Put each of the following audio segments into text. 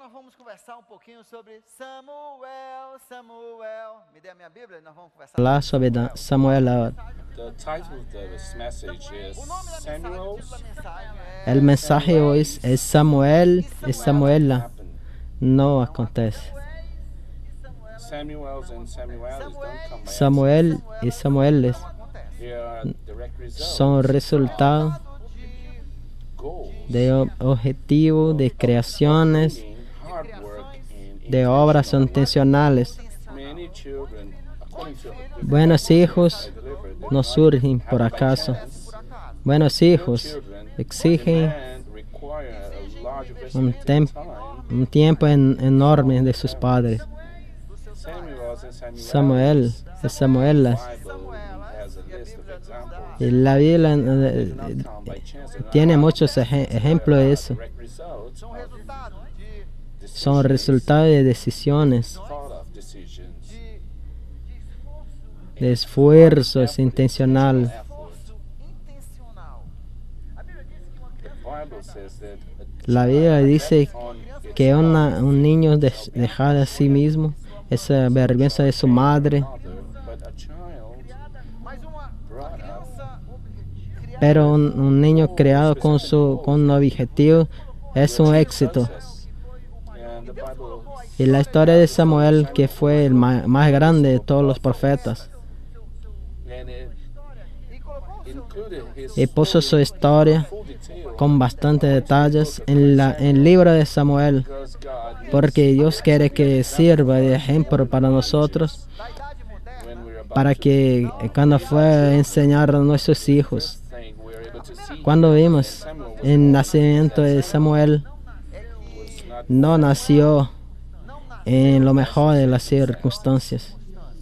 nós vamos conversar pouquinho sobre Samuel, Samuel. Me dê a minha Bíblia e nós vamos conversar. Hablar sobre Samuel ahora. The title of this message is O nome da mensagem, o título da Samuel's mensagem El mensaje hoy es Samuel y Samuela. Happened. No acontece. Samuel's and Samuelis don't come by Samuel y Samueles accident. They are direct results son resultado goals, de objetivos, de creaciones, including hard work and de obras intencionales. many children, according to the Buenos hijos delivered, no surgen por acaso. Buenos hijos children exigen and require a large un, investment tem- in time. un tiempo enorme de sus padres. Samuel's and Samuel y Samuelas. Bible has a list of examples. Y la Biblia They do not come by chance. They're not tiene muchos ejemplos de eso. direct results of Son resultados de decisiones, thought of decisions, de esfuerzos intencionales. effort. intencional. A Bíblia diz que uma The criança Bible says that La Biblia dice on its que un niño dejado a sí mismo esa vergüenza de su madre, mother, but a child mas uma brought up criança criada pero un niño creado con un objetivo es un éxito. success. And the Bible Y la historia de Samuel, que fue el más grande de todos los profetas, and it e colocou o seu included his y puso su historia full detail con bastantes detalles en el libro de Samuel, because God porque Dios quiere que sirva de ejemplo para nosotros, da idade moderna. when we're about para que cuando fue a enseñar a nuestros hijos, thing we're able to see cuando vimos el nacimiento de Samuel, was not no nació en lo mejor de las circunstancias.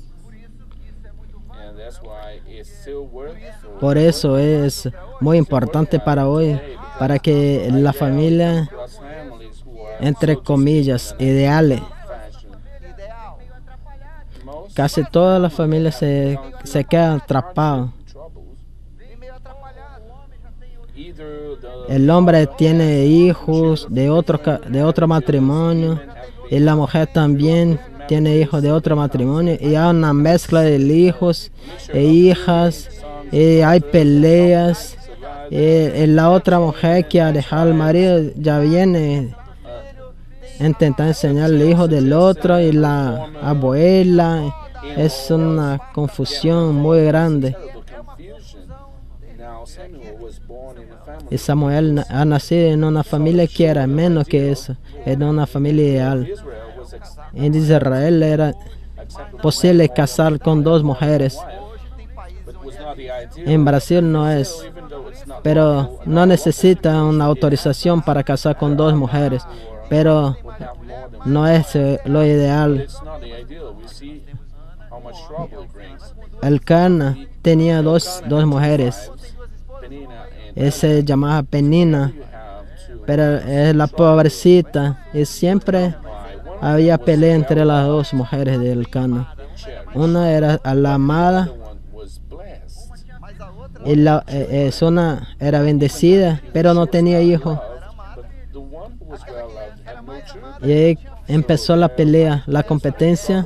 and that's why it's still worth for Por eso es muy importante para hoy, para que la familia, us families who are entre comillas, ideales, fashion. Ideal. Most casi todas las familias se quedan atrapadas. troubles. Vem meio atrapalhado. O homem já tem outro. Either the El hombre tiene hijos de otro matrimonio y la mujer también tiene hijos de otro matrimonio y hay una mezcla de hijos e hijas y hay peleas y la otra mujer que ha dejado al marido ya viene a intentar enseñarle al hijo del otro y la abuela. Es una confusión muy grande. terrible confusion. Now Samuel was born in a family Y Samuel ha nacido en una familia que era menos que eso, en una familia ideal. Israel was En Israel era accepted posible casar con dos mujeres. but was not the ideal. En Brasil no es, Even though it's not pero no necesita una autorización para casar con dos mujeres. Pero have more than no es lo ideal. it's not the ideal. We see how much trouble it brings. El Cana tenía dos mujeres. Penina and Él se llamaba Penina, you have to pero es la pobrecita. Y siempre buy one había pelea entre las dos mujeres del Cana. chair. Una era la amada The one was blessed. Mas a outra y una era bendecida, pero no tenía hijos. But the one who was well loved had no children. Y ahí empezó la pelea, la competencia.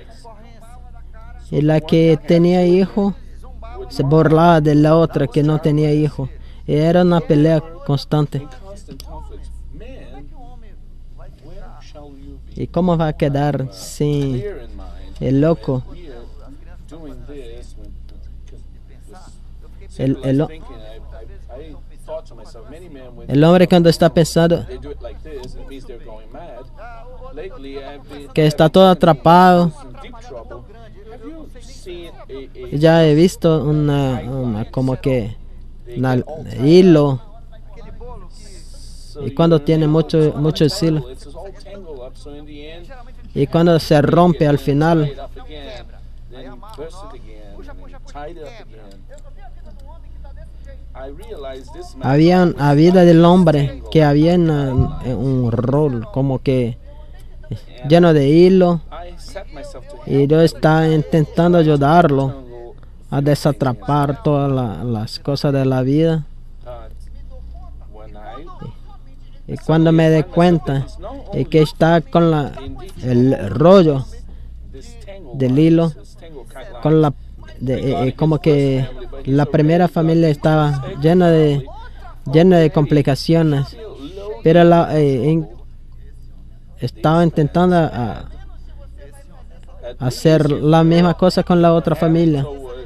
Strikes. Y la que tenía hijo se burlaba de la otra que no tenía hijo. Y era una pelea constante. Constant conflict. Man, where shall you be? ¿Y cómo va a quedar sin Clear in mind. el loco? We are doing this because El, el, thinking. I thought to myself, many men when el hombre cuando está pensando they do it like this, it means they're going mad. Lately, I've been que está todo atrapado, in deep trouble. Have you seen a ya he visto una como que un hilo, so y cuando you tiene mucho hilo, it's all tangled up, so in the end, y cuando se rompe al final, tied up again, then you burst it again, and then tied it up again. I realized this man había vida del hombre que había un rol como que lleno de hilo, I set myself to y yo estaba intentando ayudarlo tangle, a desatrapar todas las cosas de la vida. but when I Y cuando me di cuenta que está con el rollo del hilo, con como que la primera familia estaba llena de complicaciones, pero estaba intentando hacer la misma cosa con la otra familia,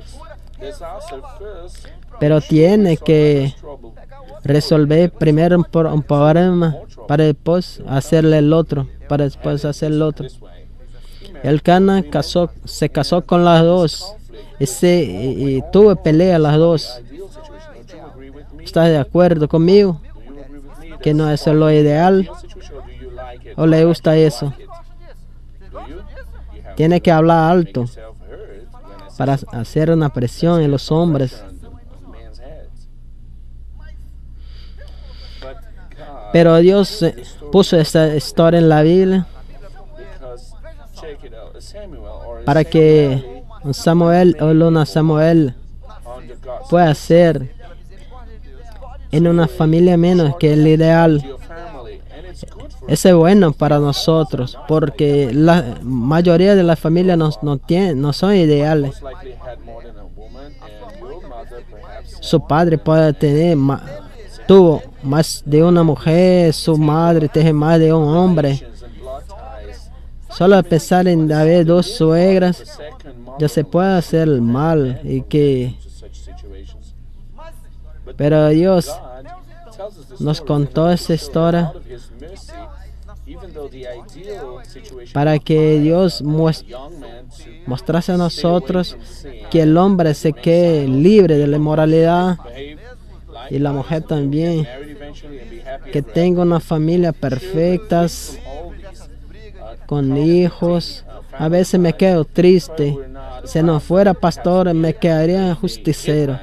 pero tiene que resolver primero un problema para después hacerle el otro, para después hacer el otro. El Cana se casó con las dos y tuvo pelea las dos. ¿Estás de acuerdo conmigo? ¿Que no es lo ideal? ¿O le gusta eso? Tiene que hablar alto para hacer una presión en los hombres. Pero Dios puso esta historia en la Biblia para que un Samuel o una Samuel pueda ser en una familia menos que el ideal. Eso es bueno para nosotros, porque la mayoría de las familias no son ideales. Su padre puede tuvo más de una mujer, su madre tiene más de un hombre. Solo pensar en haber dos suegras ya se puede hacer mal pero Dios nos contó esa historia para que Dios mostrase a nosotros que el hombre se quede libre de la inmoralidad y la mujer también, que tenga una familia perfecta con hijos. A veces me quedo triste. Si no fuera pastor, me quedaría justiciero,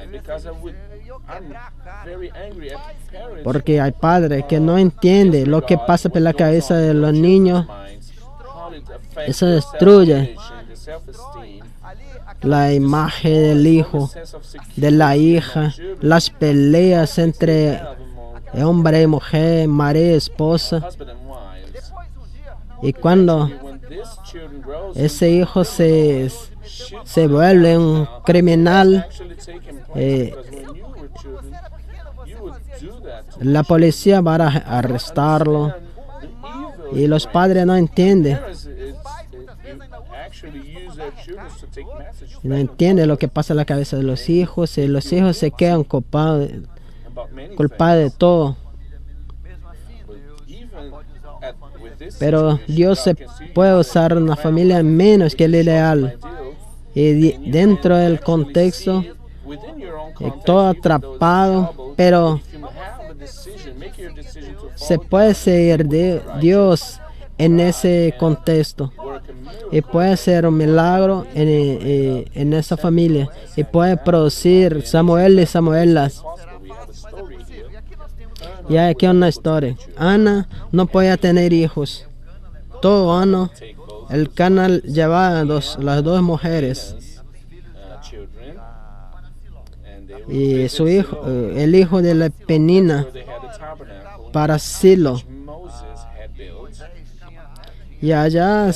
porque hay padres que no entienden lo que pasa por la cabeza de los niños. Eso destruye la imagen del hijo, de la hija, las peleas entre hombre y mujer, marido y esposa. Y cuando ese hijo se vuelve un criminal, la policía va a arrestarlo y los padres no entienden. No entienden lo que pasa en la cabeza de los hijos, y los hijos se quedan culpados de todo. Pero Dios se puede usar una familia menos que el ideal. Y dentro del contexto, todo atrapado, pero se puede seguir de Dios en ese contexto. Y puede ser un milagro en esa familia. Y puede producir Samuel y Samuelas. Y aquí una historia. Ana no podía tener hijos. Todo año el canal llevaba las dos mujeres. Y su hijo, el hijo de la Penina, para Silo. Y allá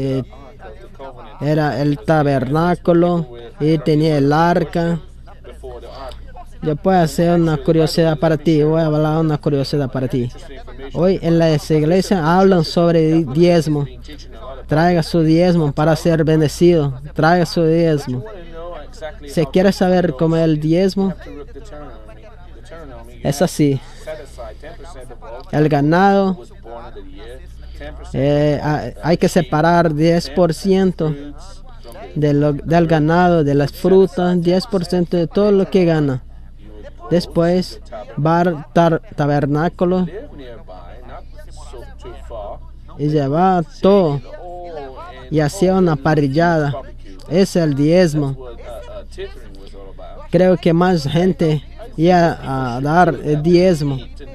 era el tabernáculo y tenía el arca. Yo puedo hacer una curiosidad para ti. Voy a hablar una curiosidad para ti. Hoy en las iglesias hablan sobre diezmo. Traiga su diezmo para ser bendecido. Traiga su diezmo. Si quieres saber cómo es el diezmo, es así. El ganado, hay que separar 10% del ganado, de las frutas, 10% de todo lo que gana. Después va al tabernáculo y lleva todo y hacía una parrillada. Ese es el diezmo. Creo que más gente iba a dar el diezmo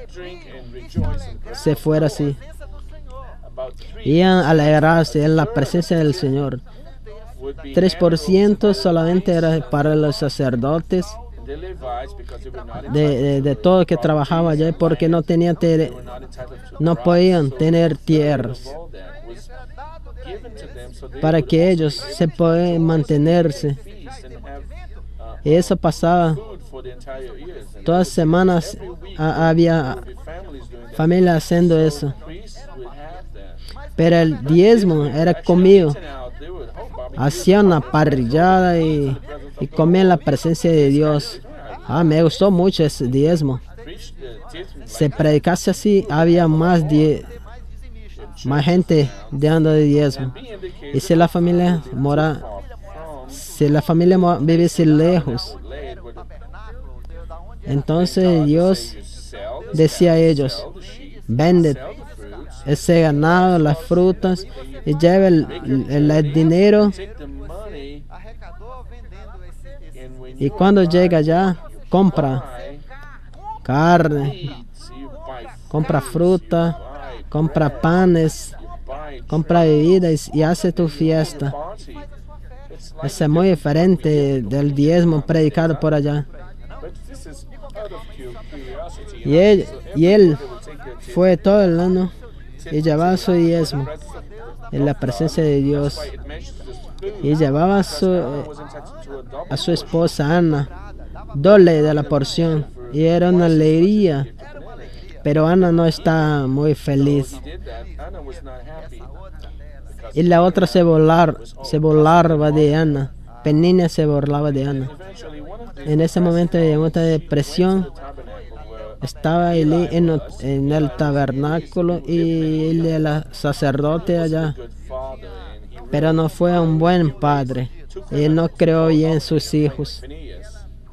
si fuera así. Iban a alegrarse en la presencia del Señor. 3% solamente era para los sacerdotes The Levites, because they were not de todo que trabajaba allá, porque no tenían no podían tener tierras all that was given to them, so they para que ellos se puedan mantenerse. feast and have Y eso pasaba food for the entire year. And todas semanas. Había families doing that. familias haciendo eso, Priests would have that. pero el diezmo era comido. Now they would barbecue Hacían una parrillada y comían la presencia de Dios. Me gustó mucho ese diezmo. preach the tithing Se predicase así, había más gente dando de diezmo. Y si la familia viviese lejos, laid where the entonces Dios sell decía a ellos: vende the fruits, ese ganado, las frutas, y lleva el dinero, take the money, Arrecadou vendendo esse and when y cuando llega allá, compra buy carne, meats, you buy compra fruta, buy compra panes, buy compra bebidas y hace tu fiesta. party. It's like, Eso es muy diferente del diezmo predicado por allá. but this is out of curiosity. Y él fue todo el año y llevaba su diezmo en la presencia de Dios. It mentions this food. Y llevaba Was entitled to a double a su esposa Ana doble de la porción. Y era una alegría. Pero Ana no está muy feliz. did that. Anna was not happy. Y la otra se burlaba de Ana. Penina se burlaba de Ana. Eventually, one of the En ese momento de mucha depresión, tabernacle where estaba Elí en el tabernáculo y él era sacerdote allá. good father and he Pero no fue un buen padre. Él no creó bien sus hijos. Phineas.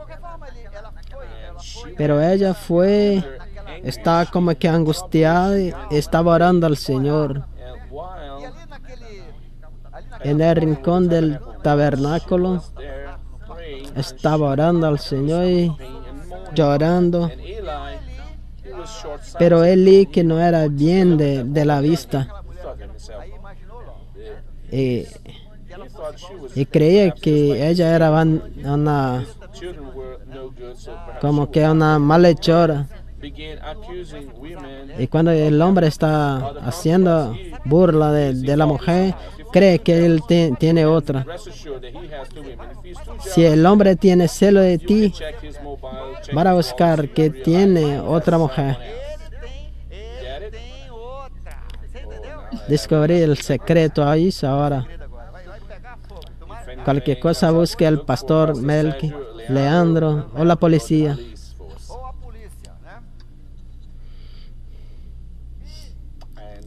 Pero ella estaba como que angustiada y estaba orando al Señor. And while En el rincón del tabernáculo there praying, estaba orando al Señor y and mourning, llorando. and Eli, he was short-sighted. Pero Elí, que no era bien de la vista, Thought to himself, y, he thought she was y creía que ella era una children were no good, so perhaps como que una malhechora. began accusing women. Y cuando el hombre está haciendo burla de la mujer, cree que él tiene otra. Rest assured that he has two women. If he's too jealous, Si el hombre tiene celo de ti, check his mobile, check van a his buscar phones, que realize tiene otra mujer. Get it? tem outra. Você entendeu? Descubrí el secreto ahí ahora. Agora vai pegar fogo. Tomara Cualquier cosa busque al pastor Melqui, Leandro o la policía. police force. ou a polícia, né? And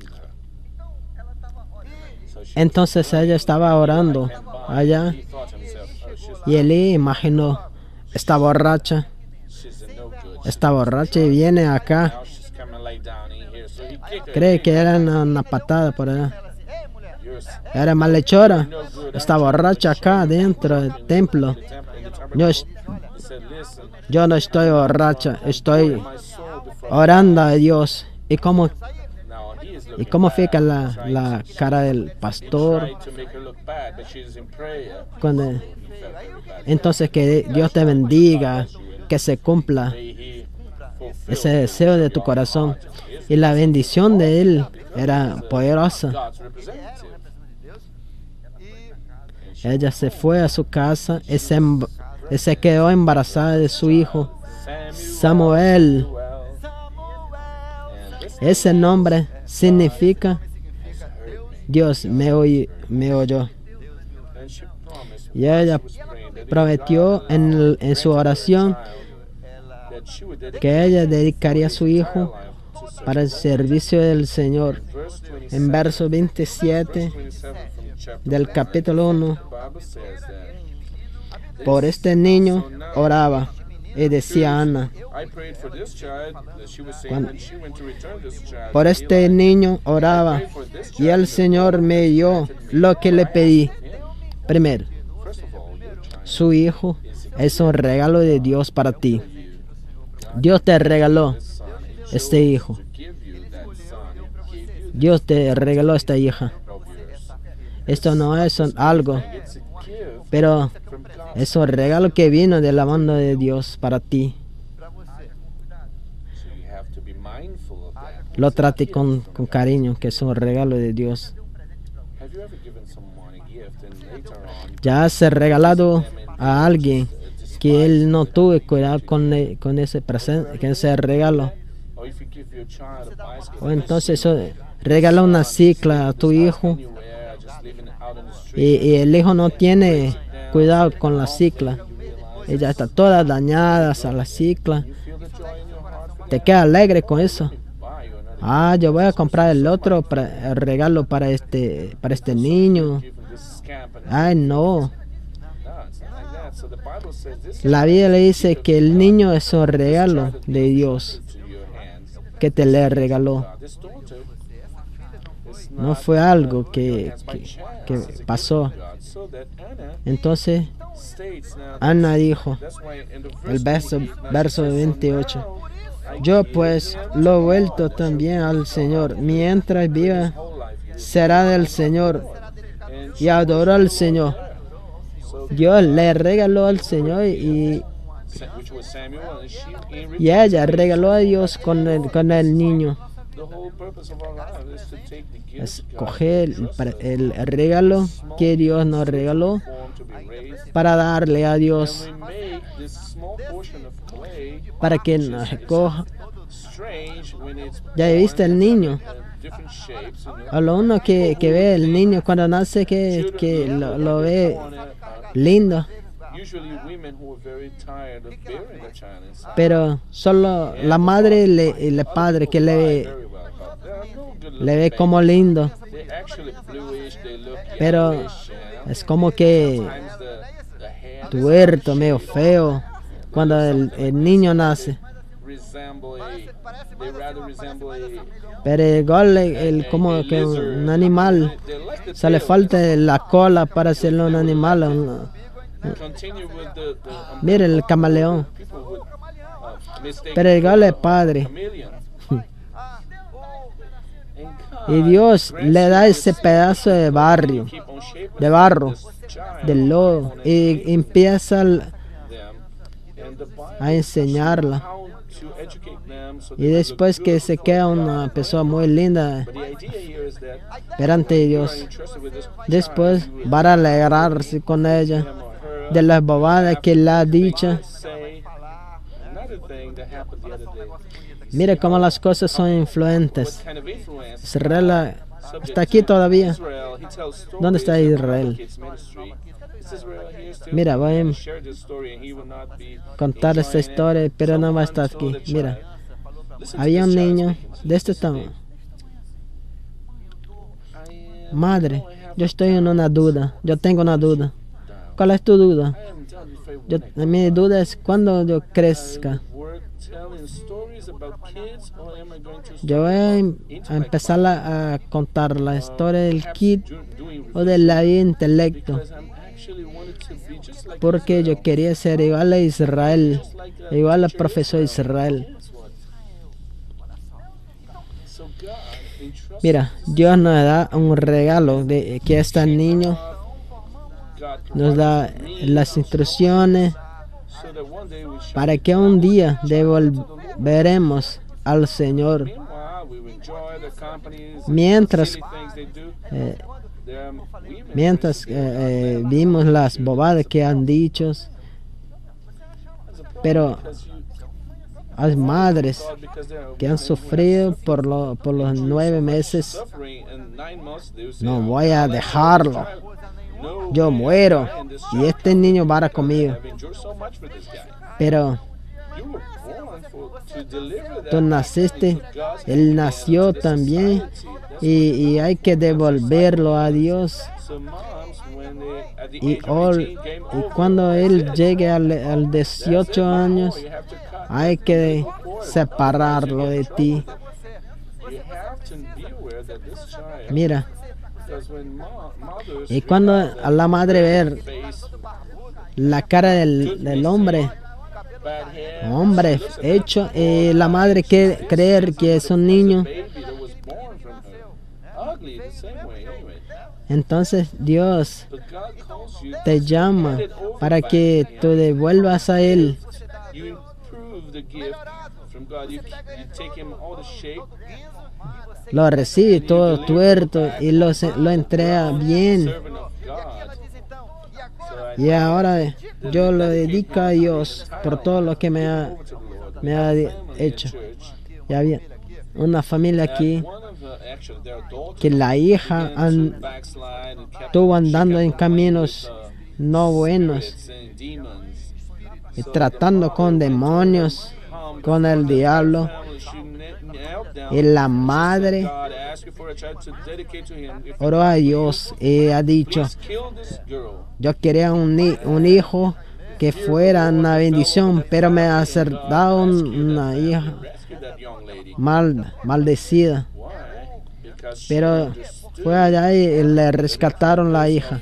so she Entonces ella estaba orando allá he thought to himself, oh, y Elí imaginó: está borracha, she's a no good. está borracha y viene acá. Now she's coming lay down in here. So he kicked her. Cree que era una patada por allá. Ei, mulher, You're Era malhechora. Está borracha acá dentro del templo. in the tabernacle. Yo, He said, listen, yo no estoy borracha, estoy my soul before orando a Dios. ¿Y cómo, now he is y looking cómo fica la cara del pastor? trying to make her look bad, but she's in prayer. Cuando, He felt very bad. entonces que Dios te bendiga, que se cumpla He fulfilled ese deseo de tu corazón. Y la bendición de él era poderosa. God's representative. Ella se fue a su casa y se quedó embarazada de su hijo Samuel. Well, and this Ese nombre significa Dios me oyó. and she promised Y ella praying that prometió en su oración that she would dedicate que ella dedicaría a su hijo her life to serve. para el servicio del Señor. Verse 27, En verso 27 27 from chapter del capítulo 1, Bible says that por este niño oraba y decía Ana: I prayed for this child that she was saying when she went to return this child. por este niño oraba y el Señor me dio lo que le pedí. Primero, First of all, your child su hijo es un regalo de Dios para ti. Dios te regaló este hijo. give you that son, give you Dios te regaló esta hija. of yours. Esto no es algo gift pero from God. es un regalo que vino de la mano de Dios para ti. para você. So you have to be mindful of that. Lo trate con cariño, que es un regalo de Dios. Have you ever given someone a gift and later on Ya has regalado a alguien que él no tuvo cuidado con ese presente, con ese regalo? or if you give your child a bicycle O entonces regala una cicla a tu hijo anywhere, just leaving it out in the street, y el hijo no tiene cuidado con la cicla. Ella está toda dañada a la cicla. you feel the joy in your heart for Te queda alegre con eso. buy or not Yo voy a comprar el otro el regalo para este niño. giving this scamp and Ay, no. no, it's not like that. So the Bible says this La Biblia le dice que el niño es un regalo de Dios to your hands. que te le regaló. This daughter is No not fue algo que by chance, que it's a gift pasó. from God. So that Anna Entonces states now, Ana dijo, that's why in the el verse verso 28, yo pues lo he vuelto también al Señor, mientras viva whole life será del Señor and y adoró al Señor. so Dios le regaló al Señor which was Samuel and she in y ella regaló a Dios con el niño. the whole purpose of our life is to take the gift Es God coger el regalo que Dios nos regaló formed to be raised para darle a Dios, and we make this small portion of clay para que nos recoja. strange when it's Ya viste el niño. in different shapes, you know. A lo uno que ve el niño cuando nace que lo ve lindo, Usually women who are very tired of bearing the child inside pero solo la madre y el padre que very well about that. They are no good le ve looking como lindo, They're actually bluish, they look pero yellowish, you know. es como que Sometimes the hair tuerto, medio feo cuando el niño nace. resemble they rather resemble Pero igual como que un animal, they like the se le falta la cola para hacerlo un animal. continue with the Mire el camaleón, people would mistake pero igual el padre. chameleon. Y Dios le da ese pedazo de barrio, Keep on shaping de barro, this child del lodo, y empieza them and the Bible a enseñarla. how to educate them so Y they después que se queda una persona muy linda but the idea here is that delante de you are Dios, interested with this después van a alegrarse con ella him or her de las bobadas que le ha dicho. say another thing that happened the other day. Mire cómo las cosas son influentes. What kind of influence Israel está aquí todavía. Israel, he tells stories ¿Dónde está about Israel? kids ministry. Is Israel here still? Mira, voy a Share this story and he will not be contar esta enjoying it. historia, pero no va a Someone estar saw aquí. the Mira, child. Listen to había this un child niño speaking. de este tamaño. I Madre, yo estoy en una duda. Yo tengo una duda. ¿Cuál es tu duda? am done if I Yo, wanna mi duda es cuando yo crezca. work telling stories about kids or am I going to Yo voy a empezar a contar la historia del kid doing o de la intelecto, because I'm actually wanted to be just like porque yo quería ser igual a Israel, igual al profesor Israel. this one. So God entrusts Mira, Dios nos da un regalo de que este niño God nos da las instrucciones so that one day we shall para que un día devolveremos al Señor. meanwhile we will enjoy their companies Mientras, silly things they do. eh, There are women mientras vimos las bobadas que han dicho, pero because you hay madres God because they are que han sufrido por los 9 meses. suffering and 9 months they will say, No voy a dejarlo. no Yo muero y este niño va conmigo. I've enjoyed so much for this guy. Pero You were born to deliver that tú naciste, God's él nació también y hay que devolverlo a Dios. so moms when they at the Y, age of 18 game y over, cuando él llegue al 18 años, you have to cut. hay que separarlo de ti. You have to be aware that this child Mira, because when mothers y cuando a la madre ver face la cara del hombre, bad hair hecho, la madre que creer que es un niño, baby that was born from her ugly the same way anyway. Entonces Dios But God calls you te to llama hand it over para back que to Him. tú devuelvas a Él. You improve the gift from God. You take Him all the shape. Lo recibe todo tuerto y lo entrega bien. Servant of God. So Y ahora yo lo dedico a Dios por todo lo que me ha over to the Lord. me ha hecho. Ya había una familia aquí One of the, actually, their daughter que la hija began to backslide and kept, estuvo andando she en kept playing caminos with, no buenos spirits and demons. y tratando con demonios, con el diablo. Y la madre oró a Dios y ha dicho, yo quería un hijo que fuera una bendición, pero me ha dado una hija maldecida. Pero fue allá y le rescataron la hija.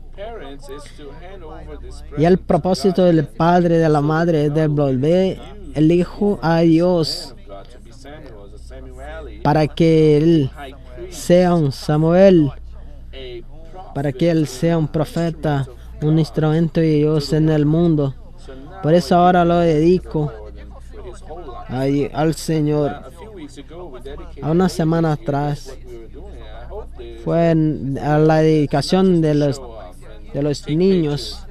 Y el propósito del padre y de la madre es devolver el hijo a Dios para que él sea un Samuel, para que él sea un profeta, un instrumento de Dios en el mundo. Por eso ahora lo dedico al Señor. A una semana atrás fue a la dedicación de los niños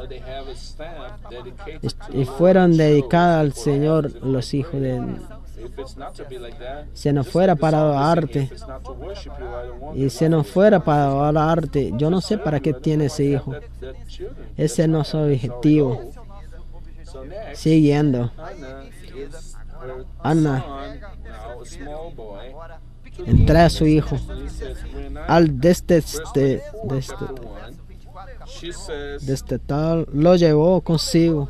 y fueron dedicados al Señor los hijos de él. Si no fuera para adorarte y si no fuera para adorarte, yo no sé para qué tiene ese hijo. Ese no es su objetivo. Siguiendo, Ana entrega a su hijo destetado, lo llevó consigo.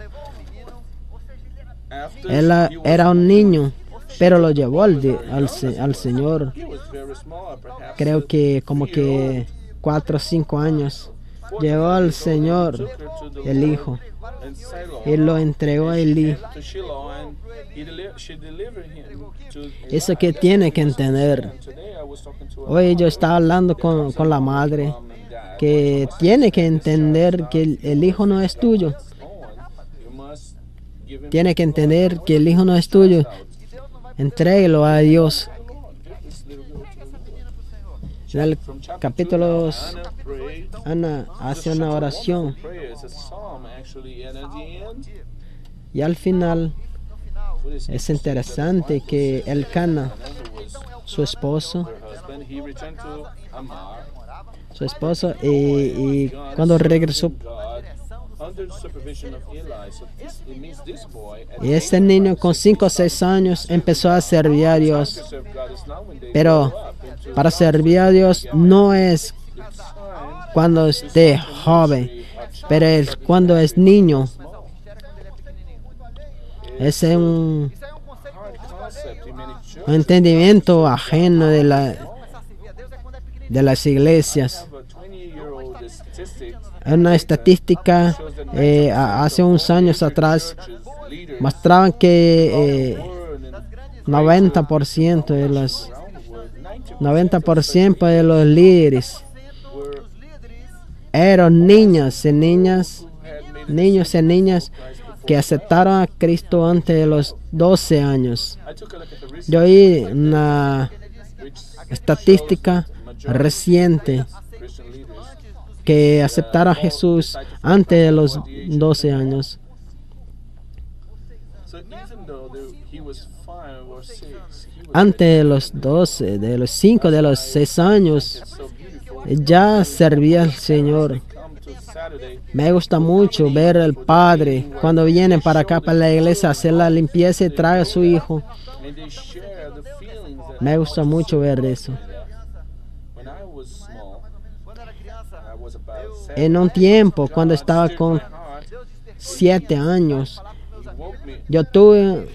Él era un niño, pero lo llevó al Señor. Creo que como que 4 o 5 años. Llevó al Señor el hijo y lo entregó a Eli. Eso que tiene que entender. Hoy yo estaba hablando con la madre que tiene que entender que el hijo no es tuyo. Tiene que entender que el hijo no es tuyo. Entrégalo a Dios. En el capítulo 2, Ana hace una oración. Y al final es interesante que Elcana, su esposo, y cuando regresó, y ese niño con 5 o 6 años empezó a servir a Dios. Pero para servir a Dios no es cuando esté joven, pero es cuando es niño. Es un entendimiento ajeno de las iglesias. Una estadística hace unos años atrás mostraban que 90% de los líderes eran niños y niñas que aceptaron a Cristo antes de los 12 años. Yo vi una estadística reciente que aceptaron a Jesús antes de los 12 años. Antes de los 12, de los 5, de los 6 años, ya servía al Señor. Me gusta mucho ver al padre cuando viene para acá, para la iglesia, hacer la limpieza y trae a su hijo. Me gusta mucho ver eso. En un tiempo, cuando estaba con 7 años, yo tuve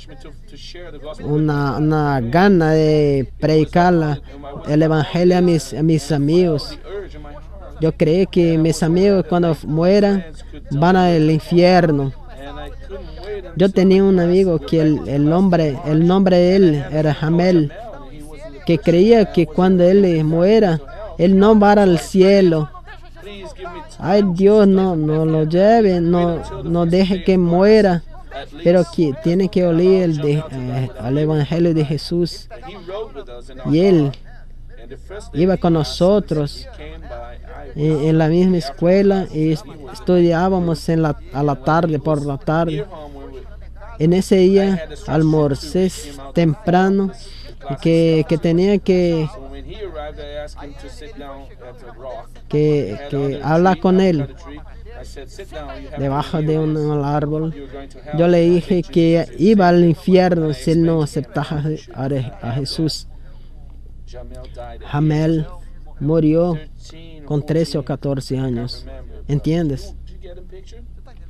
una gana de predicar el evangelio a mis amigos. Yo creí que mis amigos cuando mueran van al infierno. Yo tenía un amigo que el nombre de él era Jamel, que creía que cuando él muera, Él no va al cielo. Please give me time Ay, Dios, no lo lleve, no deje que muera. at least. Pero que tiene que oír al Evangelio de Jesús. And he rode with us in our Y Él car. And the first day iba he con passed us, nosotros he came by, I was en la misma escuela y estudiábamos a la tarde, por la tarde. near home when we En ese día almorcé temprano y que tenía que, so when he arrived I asked him to sit down at the rock. que hablar con él I said, sit down, you have debajo to de realize un árbol. you're going to hell. Yo le dije que iba al infierno si él no aceptaba a Jesús. Jamel died at Jamel murió 13 or con 13 o 14 14, años. remember. ¿Entiendes? Did you get a picture?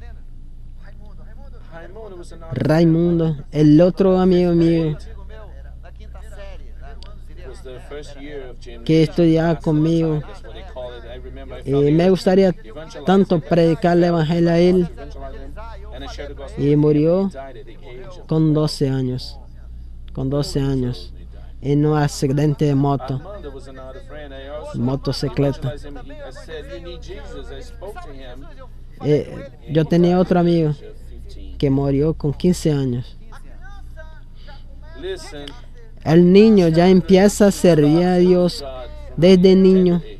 Raimundo was another Raimundo, el otro amigo mío Amigo meu, da quinta série, né? Seria was the first year of Jamel. que estudiaba conmigo. That's what they call it. I remember I Y felt me gustaría tanto predicar el evangelio a él evangelize him, and I shared the gospel. y murió He died at the age of con 12 años. Con 12 años. En un accidente de moto, Armando was another friend. I also motocicleta. evangelized him. I said, you need Jesus. I spoke to him. Yo tenía otro amigo Age of 15. que murió con 15 años. Listen, El niño ya empieza a servir a Dios God, desde niño. ages.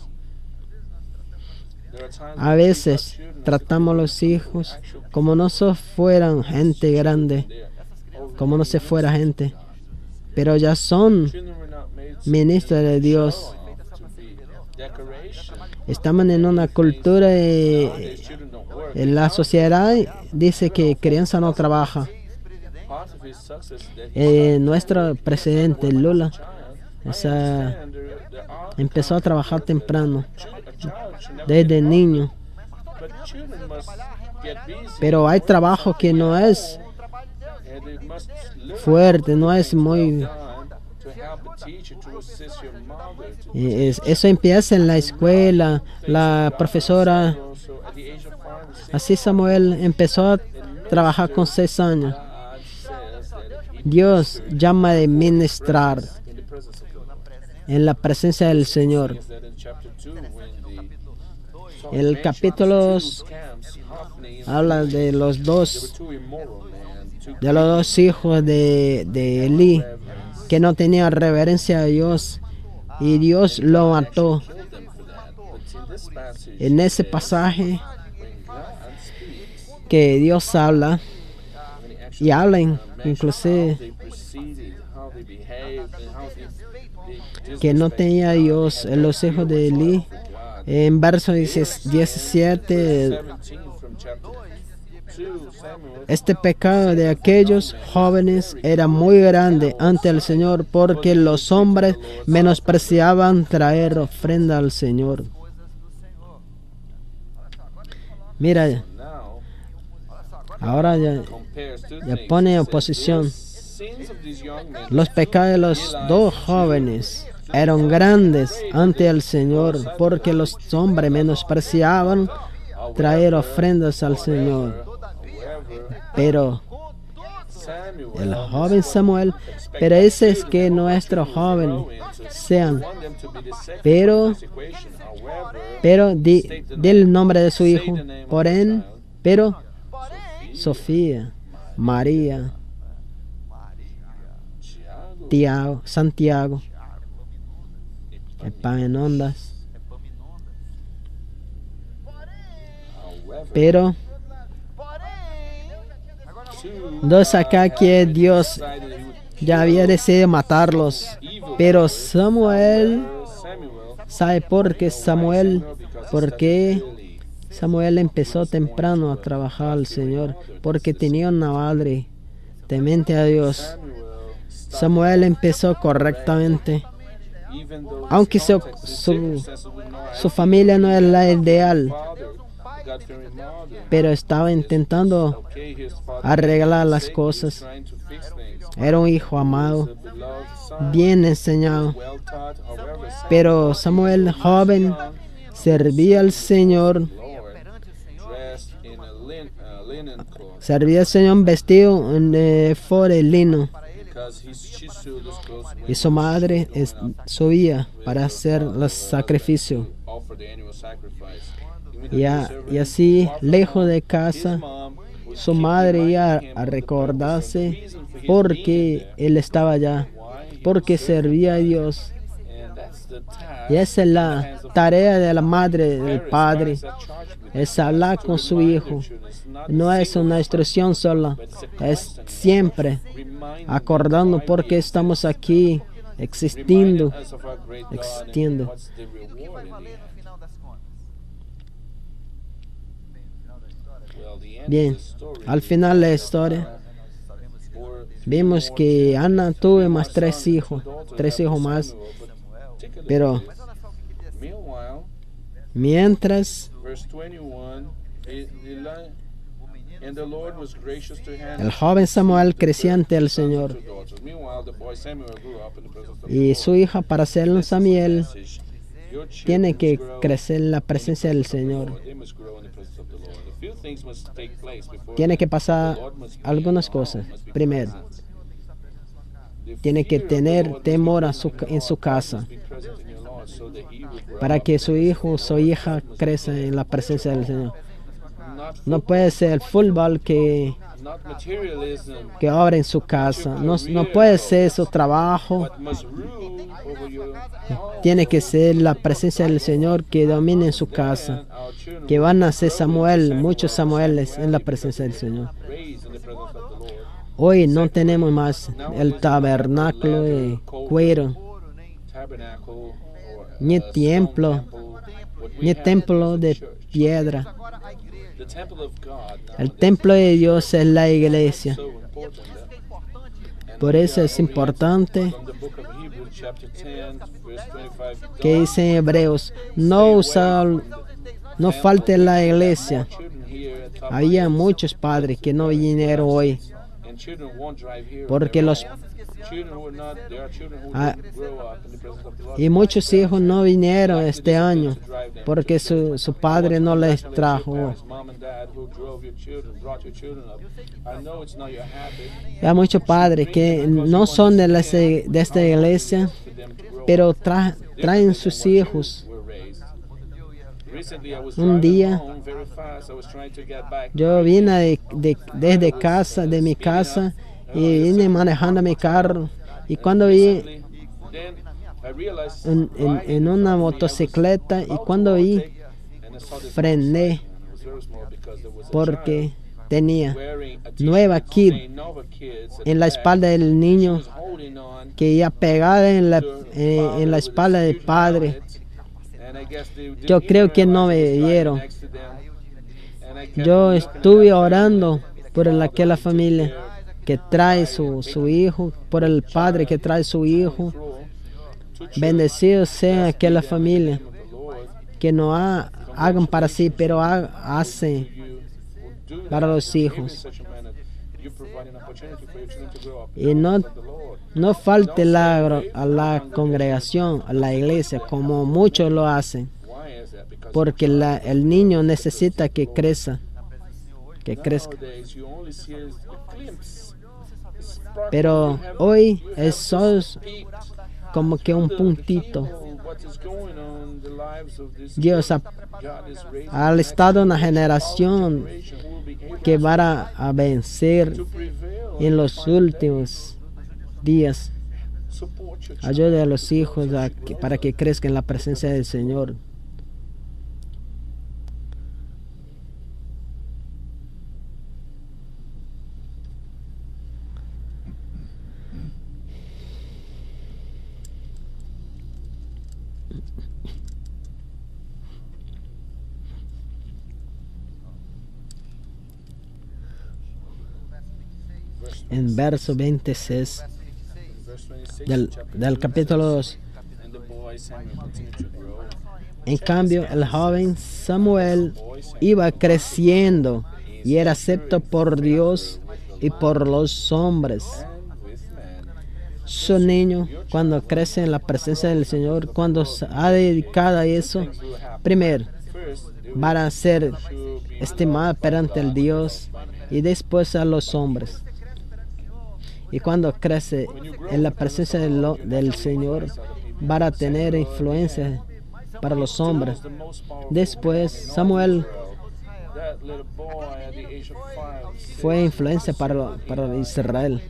There are times A veces tratamos a los hijos como no fueran gente grande, como no se fuera gente, pero ya son children were not made ministros de Dios. to be decoration. Estamos en una cultura Nowadays, children don't work. en la sociedad dice que crianza no trabaja. Part of his success is that he Nuestro presidente Lula child. esa, And there are empezó a trabajar temprano, a child should never desde niño, but children must get busy pero hay trabajo que no es and they must learn fuerte, no es muy... time to help the teacher to assist your mother to Eso empieza en la escuela, la profesora. also at the age of 5 or 6 Así Samuel empezó a trabajar con 6 años. God says that he Dios llama de ministrar in the presence of God. en la presencia del Señor. Is that in chapter 2 when the El capítulo camps Hophni and habla de los there were dos, two immoral men, two de los dos hijos de Elí reverends que no tenían reverencia a Dios y Dios lo mató. killed them for that. But in this passage, En ese pasaje when God speaks, que Dios habla when he y actually habla mentions inclusive how they proceeded, how they behaved, and how they que no tenía Dios en los hijos de Elí. En verso 17, 17 from chapter 2, Samuel, este pecado de aquellos jóvenes era muy grande ante el Señor porque los hombres menospreciaban traer ofrenda al Señor. Mira, now ahora ya compares two ya things. pone He says, oposición. "The sins of these young men Los pecados de los dos jóvenes eran grandes ante el Señor porque los hombres menospreciaban traer ofrendas al Señor. however, Pero Samuel el joven Samuel, pero ese es que nuestros jóvenes sean, want them to be the second pero, equation. However, pero di el nombre de su hijo, por él, pero Sofía, María, Tiago, Santiago, Epaminondas, however, pero two dos acá que Dios decided he would ya había decidido matarlos, pero Samuel, Samuel ¿sabe por qué Samuel? because Porque Samuel empezó temprano a trabajar al Señor, porque tenía una madre temente a Dios. Samuel empezó correctamente, even though aunque su familia no era la ideal, father, God-fearing mother, pero estaba intentando okay, his father arreglar las cosas. trying to fix things, Era un hijo amado, the beloved son, bien enseñado, well taught, however, pero Samuel, joven, servía al Señor, Lord, dressed in a linen cloth, servía al Señor vestido de lino, because Y su madre subía para hacer los sacrificios. Y así, lejos de casa, su madre iba a recordarse por qué él estaba allá, porque servía a Dios. Y esa es la tarea de la madre, del padre, es hablar con su hijo. No es una instrucción sola, es siempre acordando por qué estamos aquí, existiendo. Bien, al final de la historia, vimos que Ana tuvo más tres hijos más, pero mientras el joven Samuel crecía ante el Señor, y su hija, para ser un Samuel, tiene que crecer en la presencia del Señor. Tiene que pasar algunas cosas. Primero, tiene que tener temor en su casa, para que su hijo o su hija crezca en la presencia del Señor. No puede ser el fútbol que obra en su casa. No puede ser su trabajo. Tiene que ser la presencia del Señor que domine en su casa. Que van a ser muchos Samueles en la presencia del Señor. Hoy no tenemos más el tabernáculo de cuero, ni templo de piedra. El templo de Dios es la iglesia. Por eso es importante que dice en Hebreos, no falte la iglesia. Había muchos padres que no vinieron hoy, porque y muchos hijos no vinieron este año porque su padre no les trajo. Hay muchos padres que no son de esta iglesia, pero traen sus hijos. Un día yo vine desde casa, de mi casa, y vine manejando mi carro, y cuando vi en una motocicleta, y cuando vi, frené porque tenía nueva kit en la espalda del niño, que ya pegada en la espalda del padre. Yo creo que no me vieron. Yo estuve orando por aquella familia que trae su hijo, por el padre que trae su hijo. Bendecido sea aquella familia que no hagan para sí, pero hacen para los hijos. Y no falte a la congregación, a la iglesia, como muchos lo hacen, porque el niño necesita que crezca. Pero hoy es como que un puntito. Dios ha estado una generación que va a vencer en los últimos días. Ayude a los hijos para que crezcan en la presencia del Señor. En verso 26 del capítulo 2. En cambio, el joven Samuel iba creciendo y era acepto por Dios y por los hombres. Su niño, cuando crece en la presencia del Señor, cuando se ha dedicado a eso, primero van a ser estimados perante el Dios y después a los hombres. Y cuando crece en la presencia del Señor, va a tener influencia para los hombres. Después, Samuel fue influencia para Israel.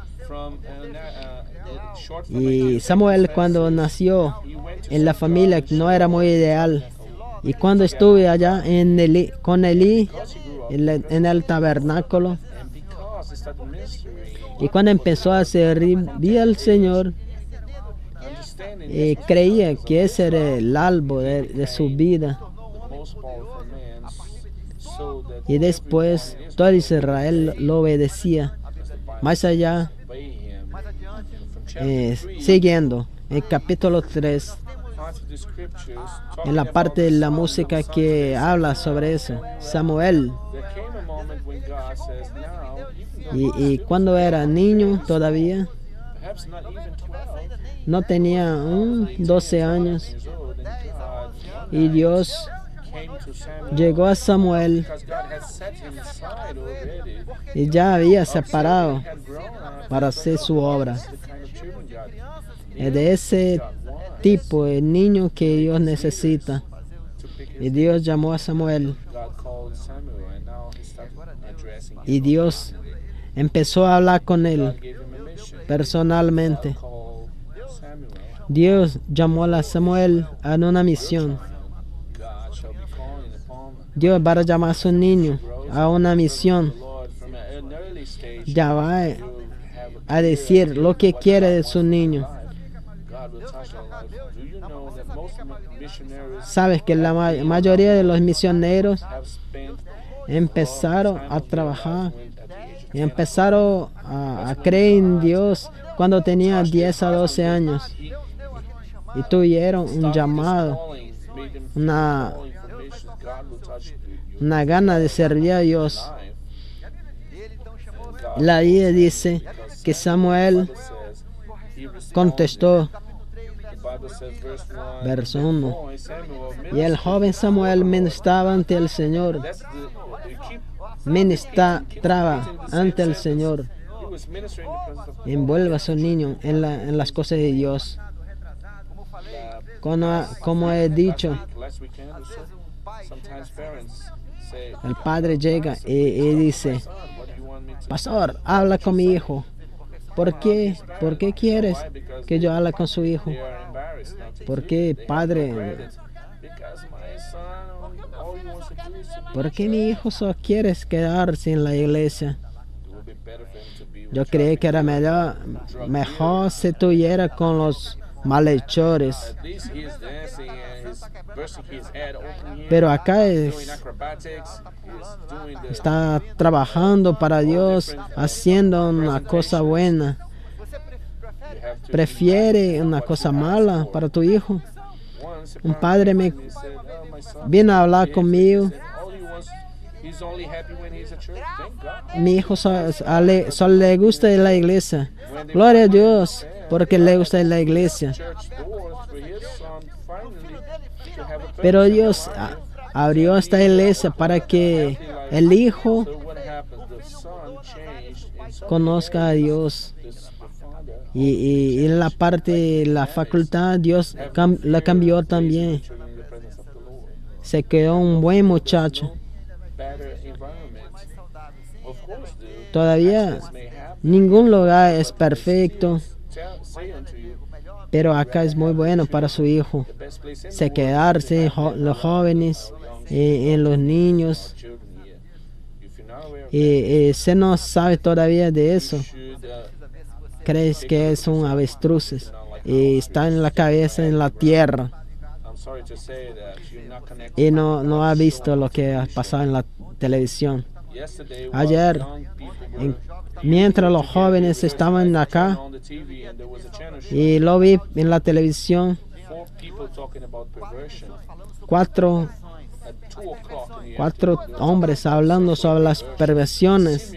Y Samuel, cuando nació en la familia, no era muy ideal. Y cuando estuve allá con Elí en el tabernáculo, y cuando empezó a servir al Señor, creía que ese era el albo de su vida. Y después todo Israel lo obedecía. Más allá, siguiendo, en capítulo 3, en la parte de la música que habla sobre eso, Samuel, y cuando era niño todavía, no tenía 12 años, y Dios llegó a Samuel y ya había separado para hacer su obra. Es de ese tipo de niño que Dios necesita. Y Dios llamó a Samuel. Y Dios empezó a hablar con él personalmente. Dios llamó a Samuel a una misión. Dios va a llamar a su niño a una misión. Ya va a decir lo que quiere de su niño. Sabes que la mayoría de los misioneros empezaron a trabajar y empezaron a creer en Dios cuando tenían 10 a 12 años y tuvieron un llamado, una gana de servir a Dios. La Biblia dice que Samuel contestó, verso 1, y el joven Samuel ministraba ante el Señor, ministraba ante el Señor, envuelve a su niño en las cosas de Dios. Como he dicho, el padre llega y dice, pastor, habla con mi hijo. ¿Por qué quieres que yo hable con su hijo? ¿Por qué, padre? ¿Por qué mi hijo solo quiere quedarse en la iglesia? Yo creí que era mejor si estuviera con los malhechores. Pero acá está trabajando para Dios, haciendo una cosa buena. ¿Prefiere una cosa mala para tu hijo? Un padre me vino a hablar conmigo. Mi hijo solo le gusta la iglesia. Gloria a Dios, porque le gusta la iglesia. Pero Dios abrió esta iglesia para que el hijo conozca a Dios. Y en la parte de la facultad, Dios la cambió también. Se quedó un buen muchacho. Todavía ningún lugar es perfecto, pero acá es muy bueno para su hijo. Se quedarse en los jóvenes, en los niños. Y se no sabe todavía de eso. Crees que son avestruces y está en la cabeza en la tierra. Y no ha visto lo que ha pasado en la televisión. Ayer, mientras los jóvenes estaban acá, y lo vi en la televisión, 4 hombres hablando sobre las perversiones,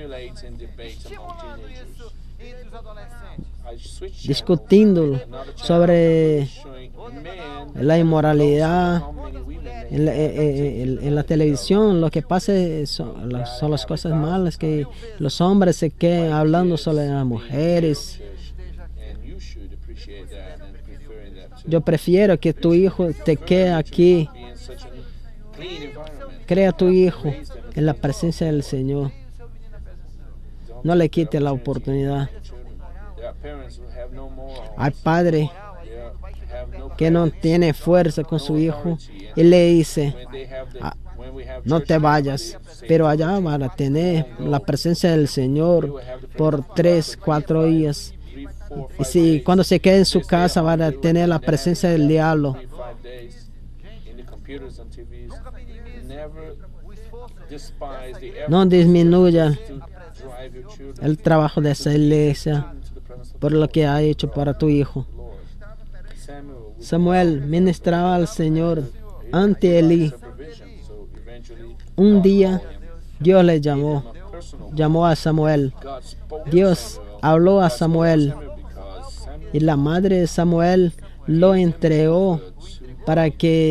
discutiendo sobre la inmoralidad en la televisión lo que pasa son las cosas malas, que los hombres se quedan hablando sobre las mujeres. And you should appreciate that and preferring that too. Yo prefiero que tu hijo te quede aquí. Be in such a clean environment. Crea a tu hijo en la presencia del Señor. No le quite la oportunidad. There are parents who have no more. Hay padres They have no que no tiene fuerza con su hijo y le dice, when they have the when we have no church, te vayas, pero allá van a tener la presencia del Señor por 3, 4 días. 3, 4, Y si cuando se quede en su casa van a tener la presencia del diablo. 5 days in the computers and TVs. Never despise the effort No disminuya to drive your children el trabajo de esa iglesia into the presence of por lo que ha hecho para tu hijo. the Lord. Samuel Samuel ministraba al Señor ante Elí. supervision, so eventually Un día Dios le a personal llamó a Samuel. God spoke Dios habló a Samuel because Samuel y la madre de Samuel lo entregó para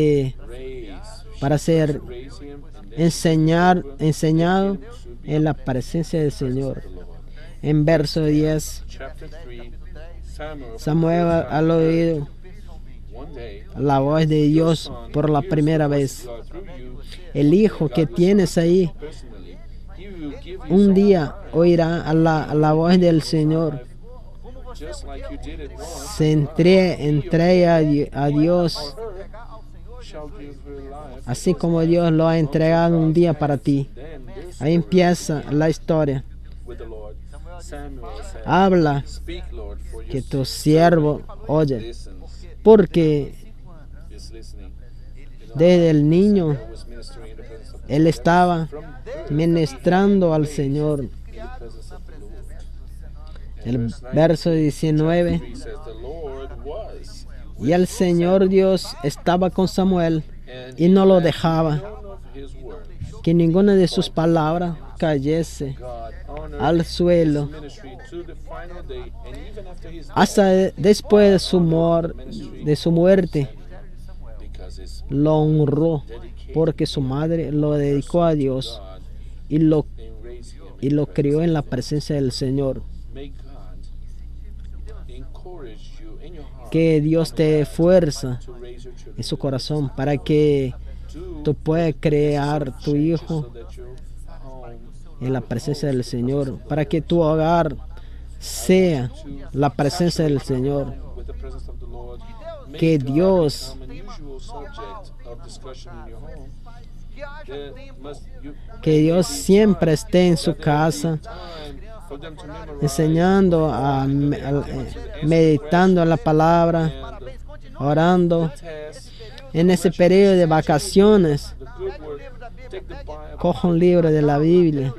ser raised him and enseñado en la presencia del Señor. En verso 10, chapter 3 Samuel Samuel al oído one day la voz de Dios por la primera vez. God through you El hijo que tienes ahí personally he will give you un día oirá a la voz del Señor. just like you did it once Se entrega a Dios, shall give her life. así como Dios lo ha entregado un día para ti. Then this Ahí empieza la historia. with the Lord Samuel said, Habla speak Lord for que your tu siervo oye, listens porque is listening. desde el niño Was ministering in the presence of él estaba from birth ministrando al Señor. in the presence of the Lord. El verso 19, 3 says the Lord was y el Señor Dios estaba con Samuel and y no lo dejaba none of his words. que ninguna de sus palabras cayese God honored al suelo ministry to the final day and even after his death hasta después de su muerte. because his Lo honró porque su madre lo dedicó a Dios God y lo, and raised him. y lo crió en la presencia del Señor. May God encourage you in your heart Que Dios te dé fuerza to raise your children en su corazón para que tú puedas crear tu hijo so that your home en la presencia del Señor, para que tu hogar sea la presencia del Señor. with the presence of the Lord. May Que God Dios, become an unusual subject of discussion in your home. There must you que Dios siempre esté en su casa time for them to memorize enseñando, meditando en la palabra, orando. tasks, En ese periodo de vacaciones, the good work. Take the Bible, coja un libro de la Biblia,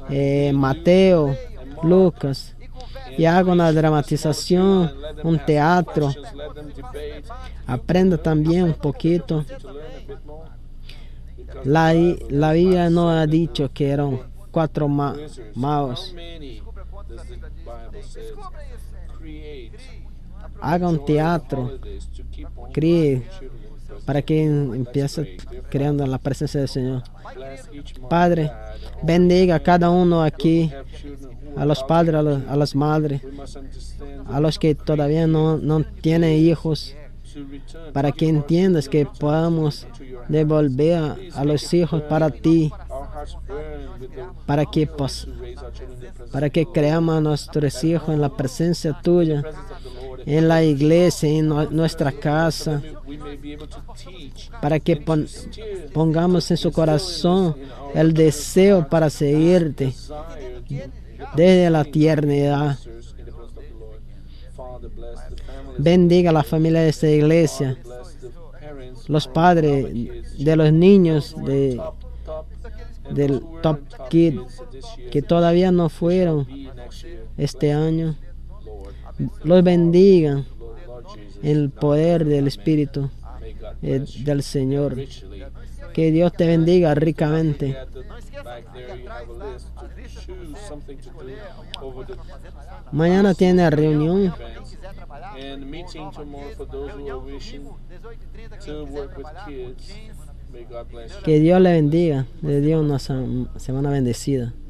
Mateo, Lucas, y haga una dramatización, un teatro. let them debate Aprenda también un poquito. to learn a bit more. Because La Biblia no ha dicho que eran 4 answers, magos. how many does the Bible says create Haga un teatro, holidays to keep on críe, children present? para que empiece creando en la presencia del Señor. Bless each mom, Padre, dad, and bendiga a cada uno aquí, have children who a los padres, a las madres, we must understand a los que todavía no tienen hijos, to return para que entiendas que podamos devolver a los hijos para ti, our hearts burn with the para que, to raise our children in the presence para que creamos a nuestros hijos en la presencia tuya, of the Lord, and en la iglesia, en nuestra casa, we may be able to teach para que steer pongamos en su corazón el deseo para seguirte desire desde la tiernidad. sisters in the presence of the Lord. Father, bless the families, Bendiga a la familia de esta iglesia, bless the parents, los padres de los niños top and del those who Top were top Kid kids this year, que todavía no fueron be next year. este año. Lord, Los bendiga Lord Jesus, en el poder del Espíritu may God bless you del Señor. richly. Que Dios te bendiga ricamente. At the back there you have a list to choose something to do over the Mañana tiene reunión events and meeting tomorrow for those who are wishing to work with kids May God bless you. Que Dios le bendiga. Le dio una semana bendecida.